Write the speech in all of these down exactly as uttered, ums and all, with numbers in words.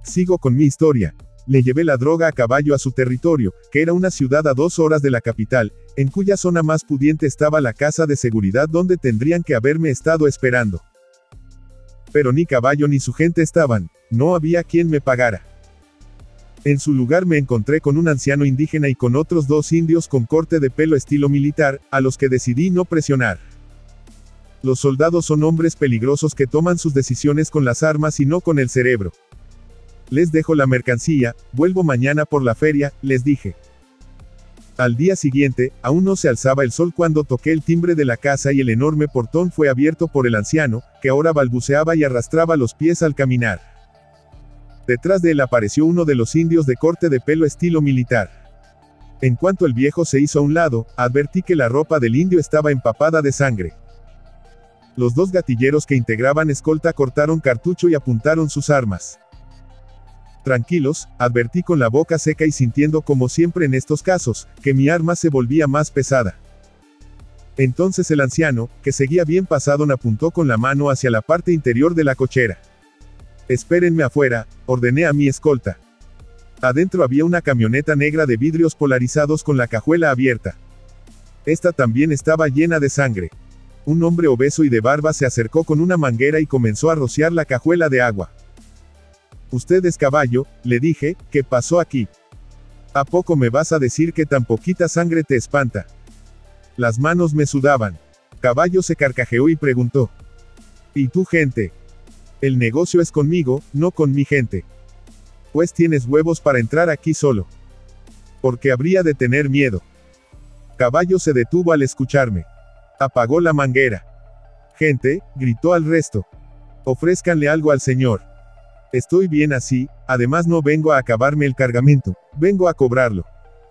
Sigo con mi historia. Le llevé la droga a caballo a su territorio, que era una ciudad a dos horas de la capital, en cuya zona más pudiente estaba la casa de seguridad donde tendrían que haberme estado esperando. Pero ni caballo ni su gente estaban, no había quien me pagara. En su lugar me encontré con un anciano indígena y con otros dos indios con corte de pelo estilo militar, a los que decidí no presionar. Los soldados son hombres peligrosos que toman sus decisiones con las armas y no con el cerebro. Les dejo la mercancía, vuelvo mañana por la feria, les dije. Al día siguiente, aún no se alzaba el sol cuando toqué el timbre de la casa y el enorme portón fue abierto por el anciano, que ahora balbuceaba y arrastraba los pies al caminar. Detrás de él apareció uno de los indios de corte de pelo estilo militar. En cuanto el viejo se hizo a un lado, advertí que la ropa del indio estaba empapada de sangre. Los dos gatilleros que integraban escolta cortaron cartucho y apuntaron sus armas. Tranquilos, advertí con la boca seca y sintiendo como siempre en estos casos, que mi arma se volvía más pesada. Entonces el anciano, que seguía bien pasado, me apuntó con la mano hacia la parte interior de la cochera. Espérenme afuera, ordené a mi escolta. Adentro había una camioneta negra de vidrios polarizados con la cajuela abierta. Esta también estaba llena de sangre. Un hombre obeso y de barba se acercó con una manguera y comenzó a rociar la cajuela de agua. Usted es caballo, le dije, ¿qué pasó aquí? ¿A poco me vas a decir que tan poquita sangre te espanta? Las manos me sudaban. Caballo se carcajeó y preguntó. ¿Y tú, gente? El negocio es conmigo, no con mi gente. Pues tienes huevos para entrar aquí solo. Porque habría de tener miedo. Caballo se detuvo al escucharme. Apagó la manguera. Gente, gritó al resto. Ofrézcanle algo al señor. Estoy bien así, además no vengo a acabarme el cargamento, vengo a cobrarlo.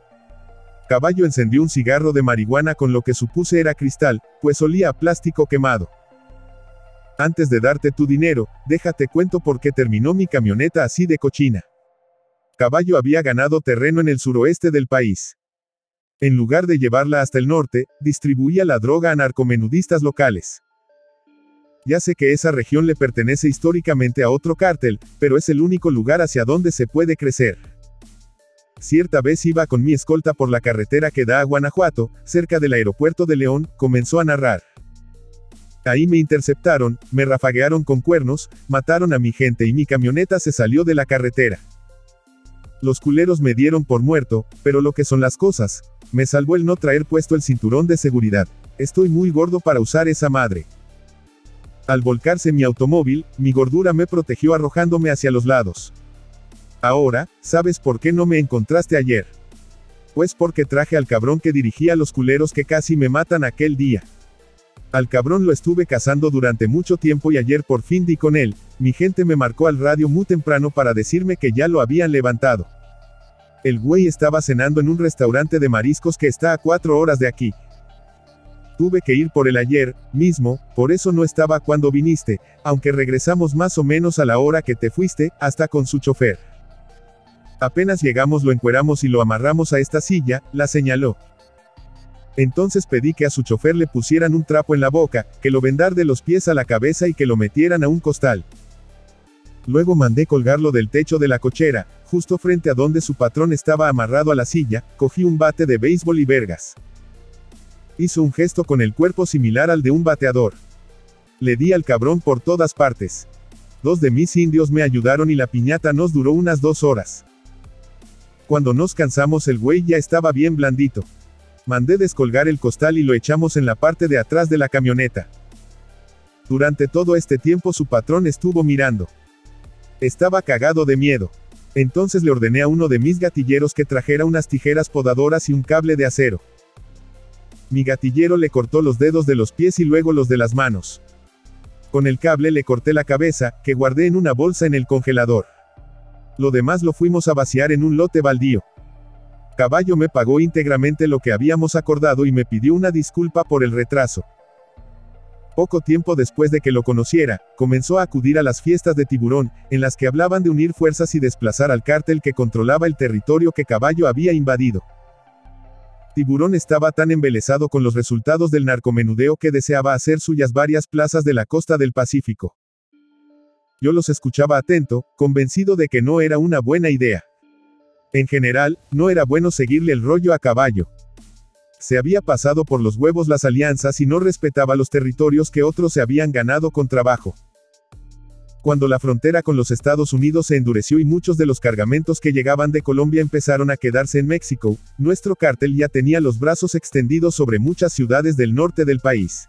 Caballo encendió un cigarro de marihuana con lo que supuse era cristal, pues olía a plástico quemado. Antes de darte tu dinero, déjate cuento por qué terminó mi camioneta así de cochina. Caballo había ganado terreno en el suroeste del país. En lugar de llevarla hasta el norte, distribuía la droga a narcomenudistas locales. Ya sé que esa región le pertenece históricamente a otro cártel, pero es el único lugar hacia donde se puede crecer. Cierta vez iba con mi escolta por la carretera que da a Guanajuato, cerca del aeropuerto de León, comenzó a narrar. Ahí me interceptaron, me rafaguearon con cuernos, mataron a mi gente y mi camioneta se salió de la carretera. Los culeros me dieron por muerto, pero lo que son las cosas, me salvó el no traer puesto el cinturón de seguridad. Estoy muy gordo para usar esa madre. Al volcarse mi automóvil, mi gordura me protegió arrojándome hacia los lados. Ahora, ¿sabes por qué no me encontraste ayer? Pues porque traje al cabrón que dirigía a los culeros que casi me matan aquel día. Al cabrón lo estuve cazando durante mucho tiempo y ayer por fin di con él. Mi gente me marcó al radio muy temprano para decirme que ya lo habían levantado. El güey estaba cenando en un restaurante de mariscos que está a cuatro horas de aquí. Tuve que ir por él ayer mismo, por eso no estaba cuando viniste, aunque regresamos más o menos a la hora que te fuiste, hasta con su chofer. Apenas llegamos lo encueramos y lo amarramos a esta silla, la señaló. Entonces pedí que a su chofer le pusieran un trapo en la boca, que lo vendar de los pies a la cabeza y que lo metieran a un costal. Luego mandé colgarlo del techo de la cochera, justo frente a donde su patrón estaba amarrado a la silla, cogí un bate de béisbol y vergas. Hizo un gesto con el cuerpo similar al de un bateador. Le di al cabrón por todas partes. Dos de mis indios me ayudaron y la piñata nos duró unas dos horas. Cuando nos cansamos el güey ya estaba bien blandito. Mandé descolgar el costal y lo echamos en la parte de atrás de la camioneta. Durante todo este tiempo su patrón estuvo mirando. Estaba cagado de miedo. Entonces le ordené a uno de mis gatilleros que trajera unas tijeras podadoras y un cable de acero. Mi gatillero le cortó los dedos de los pies y luego los de las manos. Con el cable le corté la cabeza, que guardé en una bolsa en el congelador. Lo demás lo fuimos a vaciar en un lote baldío. Caballo me pagó íntegramente lo que habíamos acordado y me pidió una disculpa por el retraso. Poco tiempo después de que lo conociera, comenzó a acudir a las fiestas de Tiburón, en las que hablaban de unir fuerzas y desplazar al cártel que controlaba el territorio que Caballo había invadido. Tiburón estaba tan embelesado con los resultados del narcomenudeo que deseaba hacer suyas varias plazas de la costa del Pacífico. Yo los escuchaba atento, convencido de que no era una buena idea. En general, no era bueno seguirle el rollo a Caballo. Se había pasado por los huevos las alianzas y no respetaba los territorios que otros se habían ganado con trabajo. Cuando la frontera con los Estados Unidos se endureció y muchos de los cargamentos que llegaban de Colombia empezaron a quedarse en México, nuestro cártel ya tenía los brazos extendidos sobre muchas ciudades del norte del país.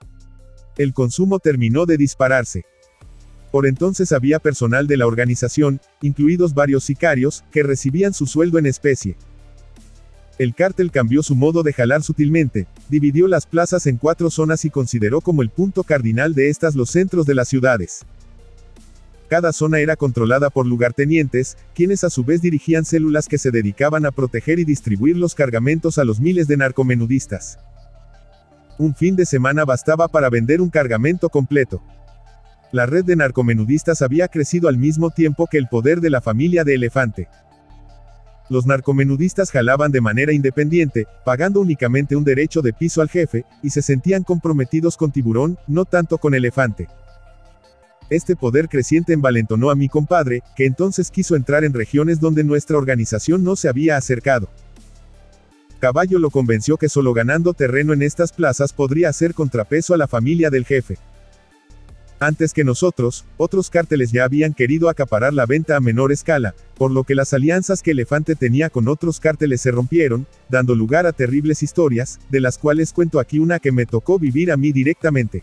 El consumo terminó de dispararse. Por entonces había personal de la organización, incluidos varios sicarios, que recibían su sueldo en especie. El cártel cambió su modo de jalar sutilmente, dividió las plazas en cuatro zonas y consideró como el punto cardinal de estas los centros de las ciudades. Cada zona era controlada por lugartenientes, quienes a su vez dirigían células que se dedicaban a proteger y distribuir los cargamentos a los miles de narcomenudistas. Un fin de semana bastaba para vender un cargamento completo. La red de narcomenudistas había crecido al mismo tiempo que el poder de la familia de Elefante. Los narcomenudistas jalaban de manera independiente, pagando únicamente un derecho de piso al jefe, y se sentían comprometidos con Tiburón, no tanto con Elefante. Este poder creciente envalentonó a mi compadre, que entonces quiso entrar en regiones donde nuestra organización no se había acercado. Caballo lo convenció que solo ganando terreno en estas plazas podría hacer contrapeso a la familia del jefe. Antes que nosotros, otros cárteles ya habían querido acaparar la venta a menor escala, por lo que las alianzas que Elefante tenía con otros cárteles se rompieron, dando lugar a terribles historias, de las cuales cuento aquí una que me tocó vivir a mí directamente.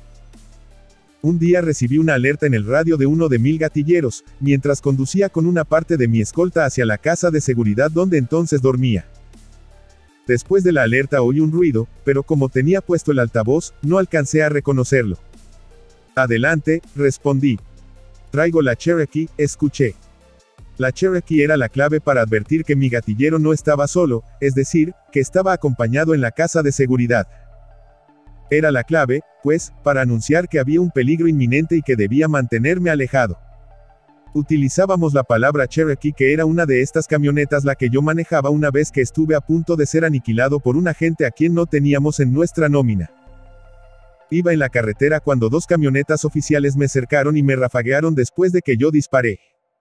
Un día recibí una alerta en el radio de uno de mil gatilleros, mientras conducía con una parte de mi escolta hacia la casa de seguridad donde entonces dormía. Después de la alerta oí un ruido, pero como tenía puesto el altavoz, no alcancé a reconocerlo. Adelante, respondí. Traigo la Cherokee, escuché. La Cherokee era la clave para advertir que mi gatillero no estaba solo, es decir, que estaba acompañado en la casa de seguridad. Era la clave, pues, para anunciar que había un peligro inminente y que debía mantenerme alejado. Utilizábamos la palabra Cherokee, que era una de estas camionetas la que yo manejaba una vez que estuve a punto de ser aniquilado por un agente a quien no teníamos en nuestra nómina. Iba en la carretera cuando dos camionetas oficiales me cercaron y me rafaguearon después de que yo disparé.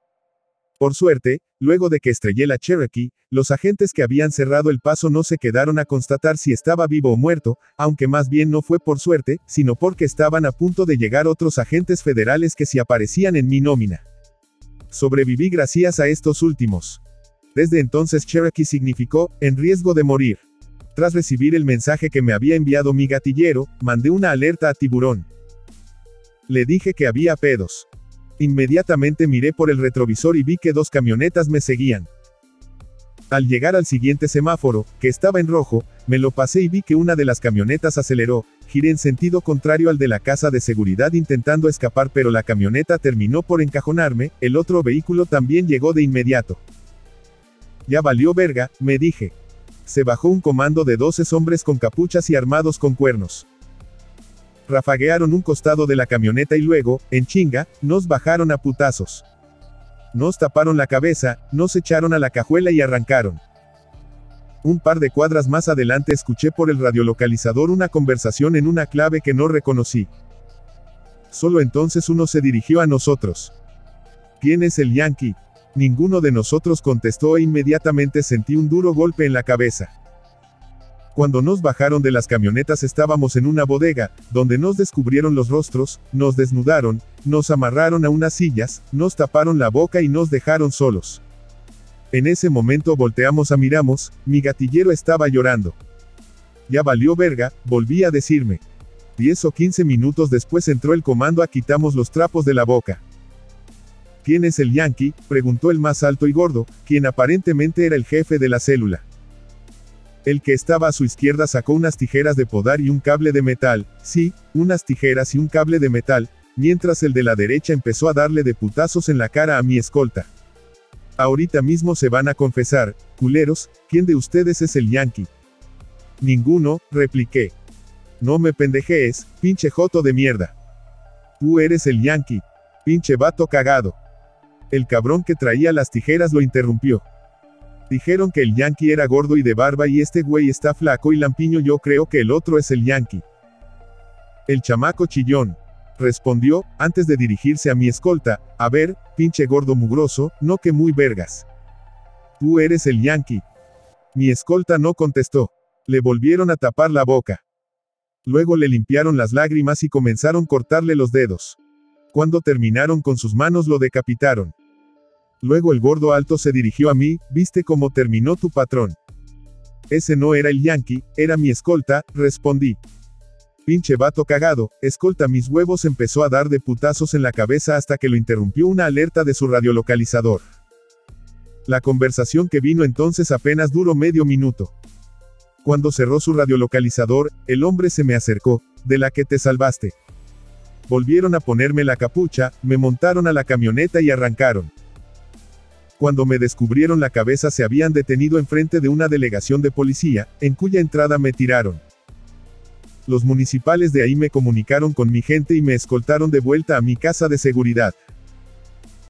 Por suerte, luego de que estrellé la Cherokee, los agentes que habían cerrado el paso no se quedaron a constatar si estaba vivo o muerto, aunque más bien no fue por suerte, sino porque estaban a punto de llegar otros agentes federales que se aparecían en mi nómina. Sobreviví gracias a estos últimos. Desde entonces Cherokee significó, en riesgo de morir. Tras recibir el mensaje que me había enviado mi gatillero, mandé una alerta a Tiburón. Le dije que había pedos. Inmediatamente miré por el retrovisor y vi que dos camionetas me seguían. Al llegar al siguiente semáforo, que estaba en rojo, me lo pasé y vi que una de las camionetas aceleró, giré en sentido contrario al de la casa de seguridad intentando escapar, pero la camioneta terminó por encajonarme, el otro vehículo también llegó de inmediato. Ya valió verga, me dije. Se bajó un comando de doce hombres con capuchas y armados con cuernos. Rafaguearon un costado de la camioneta y luego, en chinga, nos bajaron a putazos. Nos taparon la cabeza, nos echaron a la cajuela y arrancaron. Un par de cuadras más adelante escuché por el radiolocalizador una conversación en una clave que no reconocí. Solo entonces uno se dirigió a nosotros. ¿Quién es el Yankee? Ninguno de nosotros contestó e inmediatamente sentí un duro golpe en la cabeza. Cuando nos bajaron de las camionetas estábamos en una bodega, donde nos descubrieron los rostros, nos desnudaron, nos amarraron a unas sillas, nos taparon la boca y nos dejaron solos. En ese momento volteamos a miramos, mi gatillero estaba llorando. Ya valió verga, volví a decirme. Diez o quince minutos después entró el comando a quitamos los trapos de la boca. ¿Quién es el Yankee?, preguntó el más alto y gordo, quien aparentemente era el jefe de la célula. El que estaba a su izquierda sacó unas tijeras de podar y un cable de metal, sí, unas tijeras y un cable de metal, mientras el de la derecha empezó a darle de putazos en la cara a mi escolta. Ahorita mismo se van a confesar, culeros, ¿quién de ustedes es el Yankee? Ninguno, repliqué. No me pendejees, pinche joto de mierda. Tú eres el Yankee. Pinche vato cagado. El cabrón que traía las tijeras lo interrumpió. Dijeron que el Yankee era gordo y de barba y este güey está flaco y lampiño, yo creo que el otro es el Yankee. El chamaco chillón. respondió, antes de dirigirse a mi escolta, a ver, pinche gordo mugroso, no que muy vergas. Tú eres el Yankee. Mi escolta no contestó. Le volvieron a tapar la boca. Luego le limpiaron las lágrimas y comenzaron a cortarle los dedos. Cuando terminaron con sus manos lo decapitaron. Luego el gordo alto se dirigió a mí, ¿viste cómo terminó tu patrón? Ese no era el Yankee, era mi escolta, respondí. Pinche vato cagado, escolta mis huevos empezó a dar de putazos en la cabeza hasta que lo interrumpió una alerta de su radiolocalizador. La conversación que vino entonces apenas duró medio minuto. Cuando cerró su radiolocalizador, el hombre se me acercó, de la que te salvaste. Volvieron a ponerme la capucha, me montaron a la camioneta y arrancaron. Cuando me descubrieron la cabeza se habían detenido enfrente de una delegación de policía, en cuya entrada me tiraron. Los municipales de ahí me comunicaron con mi gente y me escoltaron de vuelta a mi casa de seguridad.